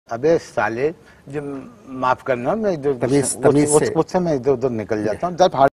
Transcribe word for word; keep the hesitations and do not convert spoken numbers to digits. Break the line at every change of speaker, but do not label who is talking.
अबे साले, जो माफ करना, मैं इधर
तमीज तमीज से
उससे मैं इधर उधर निकल जाता हूँ।